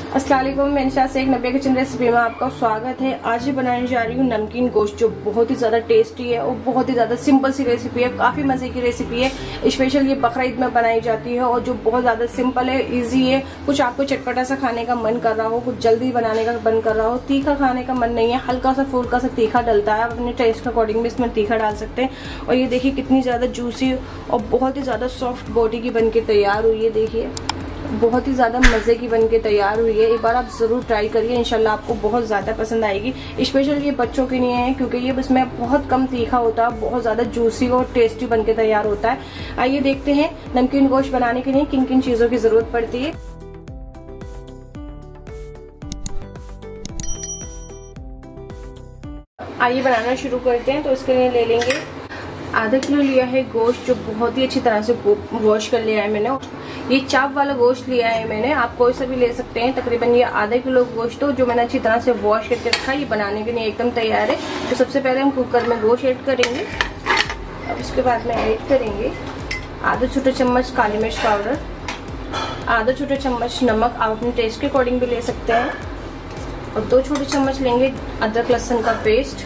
अस्सलाम वालेकुम, मैं निशा शेख नब्बे किचन रेसिपी में आपका स्वागत है। आज ही बनाने जा रही हूँ नमकीन गोश्त, जो बहुत ही ज़्यादा टेस्टी है और बहुत ही ज़्यादा सिंपल सी रेसिपी है। काफ़ी मज़े की रेसिपी है। स्पेशल ये बकरीद में बनाई जाती है और जो बहुत ज़्यादा सिंपल है, इजी है। कुछ आपको चटपटा सा खाने का मन कर रहा हो, कुछ जल्दी बनाने का मन कर रहा हो, तीखा खाने का मन नहीं है, हल्का सा फुल्का सा तीखा डलता है। आप अपने टेस्ट के अकॉर्डिंग भी इसमें तीखा डाल सकते हैं। और ये देखिए कितनी ज़्यादा जूसी और बहुत ही ज़्यादा सॉफ्ट बॉडी की बन के तैयार हुई है। देखिए बहुत ही ज़्यादा मज़े की बनके तैयार हुई है। एक बार आप ज़रूर ट्राई करिए, इंशाल्लाह आपको बहुत ज़्यादा पसंद आएगी। स्पेशल ये बच्चों के लिए है क्योंकि ये इसमें बहुत कम तीखा होता है, बहुत ज़्यादा जूसी और टेस्टी बनके तैयार होता है। आइए देखते हैं नमकीन गोश्त बनाने के लिए किन किन चीज़ों की ज़रूरत पड़ती है। आइए बनाना शुरू करते हैं। तो इसके लिए ले लेंगे आधा किलो लिया है गोश्त, जो बहुत ही अच्छी तरह से वॉश कर लिया है मैंने। ये चाप वाला गोश्त लिया है मैंने, आप कोई सा भी ले सकते हैं। तकरीबन ये आधा किलो गोश्त हो जो मैंने अच्छी तरह से वॉश करके रखा है। ये बनाने के लिए एकदम तैयार है। तो सबसे पहले हम कुकर में गोश्त ऐड करेंगे। अब उसके बाद में ऐड करेंगे आधा छोटा चम्मच काली मिर्च पाउडर, आधा छोटा चम्मच नमक, आप अपने टेस्ट के अकॉर्डिंग भी ले सकते हैं। और 2 छोटे चम्मच लेंगे अदरक लहसुन का पेस्ट।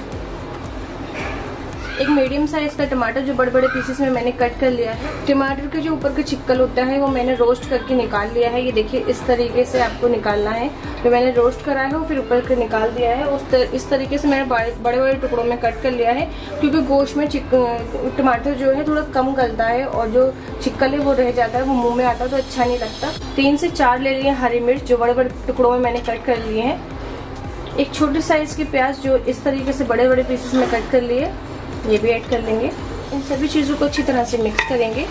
एक मीडियम साइज का टमाटर जो बड़े बड़े पीसेस में मैंने कट कर लिया है। टमाटर के जो ऊपर का छिक्कल होता है वो मैंने रोस्ट करके निकाल लिया है। ये देखिए इस तरीके से आपको निकालना है। तो मैंने रोस्ट करा है और फिर ऊपर के निकाल दिया है। इस तरीके से मैंने बड़े बड़े टुकड़ों में कट कर लिया है, क्योंकि गोश्त में टमाटर जो है थोड़ा कम गलता है और जो छिक्कल है वो रह जाता है, वो मुँह में आता है तो अच्छा नहीं लगता। 3 से 4 ले लिए हरी मिर्च जो बड़े बड़े टुकड़ों में मैंने कट कर लिए हैं। एक छोटे साइज के प्याज जो इस तरीके से बड़े बड़े पीसेस में कट कर लिए, ये भी ऐड कर लेंगे। इन सभी चीज़ों को अच्छी तरह से मिक्स करेंगे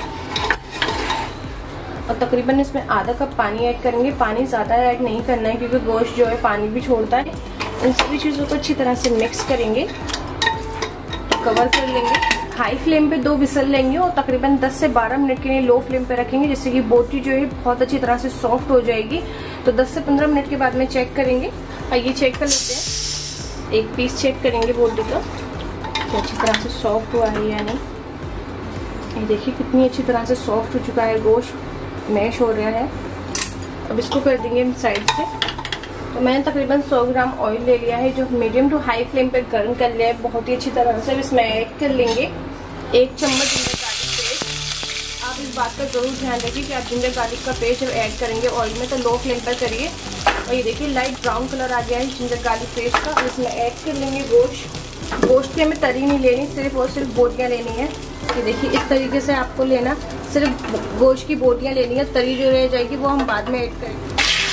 और तकरीबन इसमें आधा कप पानी ऐड करेंगे। पानी ज़्यादा ऐड नहीं करना है क्योंकि गोश्त जो है पानी भी छोड़ता है। इन सभी चीज़ों को अच्छी तरह से मिक्स करेंगे, कवर कर लेंगे। हाई फ्लेम पे 2 विसल लेंगे और तकरीबन 10 से 12 मिनट के लिए लो फ्लेम पे रखेंगे, जिससे कि बोटी जो है बहुत अच्छी तरह से सॉफ्ट हो जाएगी। तो 10 से 15 मिनट के बाद में चेक करेंगे। आइए चेक कर लेते हैं। एक पीस चेक करेंगे बोटी का, तो अच्छी तरह से सॉफ्ट हुआ है या नहीं। ये देखिए कितनी अच्छी तरह से सॉफ्ट हो चुका है, गोश्त मैश हो रहा है। अब इसको कर देंगे साइड से। तो मैंने तकरीबन 100 ग्राम ऑयल ले लिया है, जो मीडियम टू हाई फ्लेम पे गर्म कर लिया है बहुत ही अच्छी तरह से। इसमें ऐड कर लेंगे 1 चम्मच जिंजर गार्लिक पेस्ट। आप इस बात का जरूर ध्यान रखिए कि आप जिंजर गार्लिक का पेस्ट जब ऐड करेंगे ऑयल में तो लो फ्लेम पर करिए। और ये देखिए लाइट ब्राउन कलर आ गया है जिंजर गार्लिक पेस्ट का। और इसमें ऐड कर लेंगे गोश्त की हमें तरी नहीं लेनी, सिर्फ और सिर्फ बोटियाँ लेनी है। ये देखिए इस तरीके से आपको लेना, सिर्फ गोश्त की बोटियाँ लेनी है। तरी जो रह जाएगी वो हम बाद में ऐड करेंगे।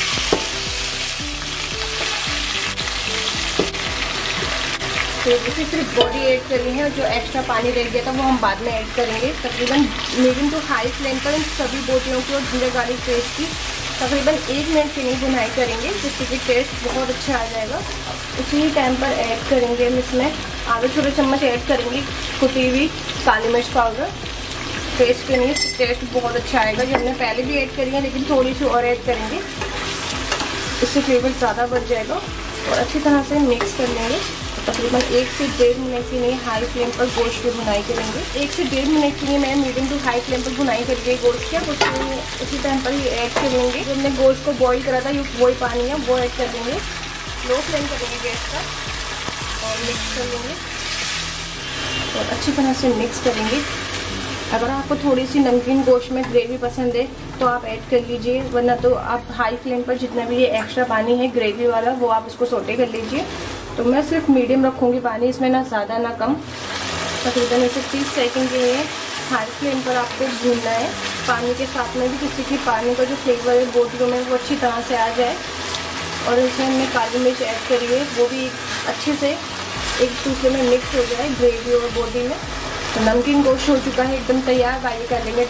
तो देखिए सिर्फ बॉडी ऐड करनी है और जो एक्स्ट्रा पानी रह गया था वो हम बाद में ऐड करेंगे। तकरीबन मीडियम टू हाई फ्लेम पर इन सभी बोटियों की और जिंजर गार्लिक पेस्ट की तकरीबन 1 मिनट के लिए भुनाई करेंगे, जिससे कि टेस्ट बहुत अच्छा आ जाएगा। उसी टाइम पर ऐड करेंगे हम इसमें आधा छोटे चम्मच ऐड करेंगे कुटी हुई काली मिर्च पाउडर। टेस्ट के लिए टेस्ट बहुत अच्छा आएगा। जो हमने पहले भी ऐड करी है लेकिन थोड़ी सी और ऐड करेंगे, इससे फ्लेवर ज़्यादा बढ़ जाएगा। और अच्छी तरह से मिक्स कर लेंगे। तकरीबन 1 से 1.5 मिनट के लिए हाई फ्लेम पर गोश्त की भुनाई करेंगे। 1 से 1.5 मिनट के लिए मैं मीडियम टू हाई फ्लेम पर भुनाई करके गोश्त किया। उसी टाइम पर ये ऐड करेंगे जो हमने गोश्त को बॉईल करा था, वही पानी है वो ऐड कर देंगे। लो फ्लेम करेंगे गैस का और मिक्स कर लेंगे और अच्छी तरह से मिक्स करेंगे। अगर आपको थोड़ी सी नमकीन गोश्त में ग्रेवी पसंद है तो आप ऐड कर लीजिए, वरना तो आप हाई फ्लेम पर जितना भी ये एक्स्ट्रा पानी है ग्रेवी वाला वो आप इसको सोटे कर लीजिए। तो मैं सिर्फ मीडियम रखूँगी पानी, इसमें ना ज़्यादा ना कम। तकरीबन इसे 30 सेकंड के लिए हाई फ्लेम पर आपको भूनना है। पानी के साथ में भी किसी की पानी का जो फ्लेवर है बोटियों में वो अच्छी तरह से आ जाए। और इसमें हमने काली मिर्च ऐड करी है, वो भी अच्छे से एक दूसरे में मिक्स हो जाए ग्रेवी और बोटी में। तो नमकीन गोश्त हो चुका है एकदम तैयार। आइए कर लेंगे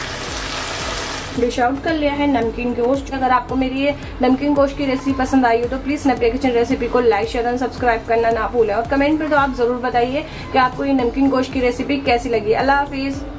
डिश आउट कर लिया है नमकीन गोश्त। अगर आपको मेरी ये नमकीन गोश्त की रेसिपी पसंद आई हो तो प्लीज़ नब्बे किचन रेसिपी को लाइक शेयर और सब्सक्राइब करना ना भूलें। और कमेंट में तो आप ज़रूर बताइए कि आपको ये नमकीन गोश्त की रेसिपी कैसी लगी। अल्लाह हाफिज़।